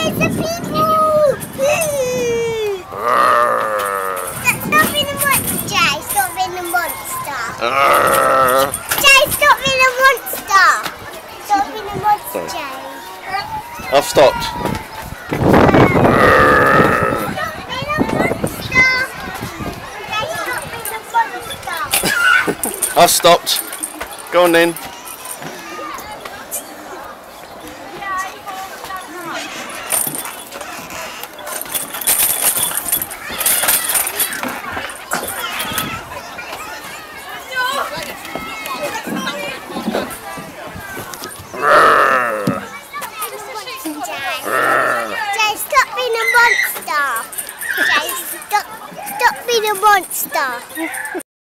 It's the people! Stop being a monster, Jay. Stop being a monster. Jay, stop being a monster. Stop being a monster, Jay. I've stopped. Stop being a monster. Jay, stop being a monster. I've stopped. Go on then. Jay, stop being a monster. Jay, stop being a monster.